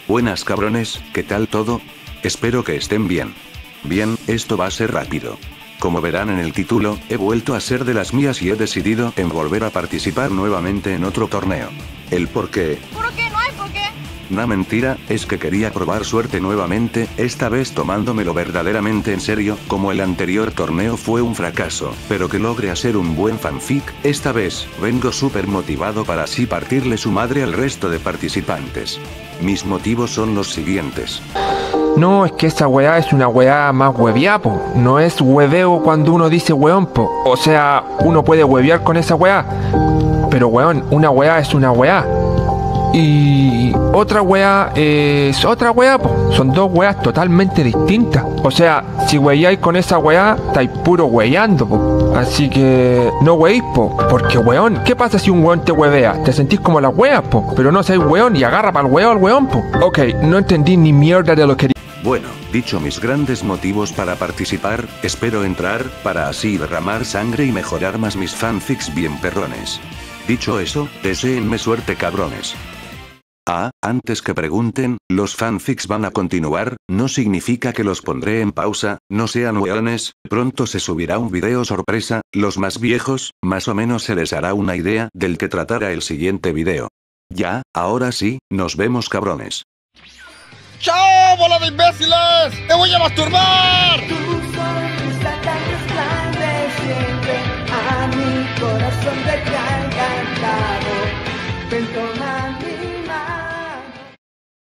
Buenas cabrones, ¿qué tal todo? Espero que estén bien. Bien, esto va a ser rápido. Como verán en el título, he vuelto a ser de las mías y he decidido en volver a participar nuevamente en otro torneo. ¿El por qué? ¿Por qué? No hay por qué. No mentira, es que quería probar suerte nuevamente, esta vez tomándomelo verdaderamente en serio, como el anterior torneo fue un fracaso, pero que logre hacer un buen fanfic, esta vez, vengo súper motivado para así partirle su madre al resto de participantes. Mis motivos son los siguientes. No, es que esa weá es una weá más hueviá, po. No es hueveo cuando uno dice weón, po. O sea, uno puede huevear con esa weá. Pero weón, una weá es una weá. Y otra weá es otra weá, po. Son dos weas totalmente distintas. O sea, si weáis con esa weá, estáis puro weando, po. Así que no weéis, po. Porque weón, ¿qué pasa si un weón te huevea? Te sentís como las weas, po. Pero no seáis weón y agarra para el weón al weón, po. Ok, no entendí ni mierda de lo que... Bueno, dicho mis grandes motivos para participar, espero entrar, para así derramar sangre y mejorar más mis fanfics bien perrones. Dicho eso, deséenme suerte cabrones. Ah, antes que pregunten, los fanfics van a continuar, no significa que los pondré en pausa, no sean weones, pronto se subirá un video sorpresa, los más viejos, más o menos se les hará una idea del que tratará el siguiente video. Ya, ahora sí, nos vemos cabrones. ¡Chao, bola de imbéciles! ¡Te voy a masturbar! Tu sonrisa tan resplandeciente a mi corazón te ha encantado. Ven con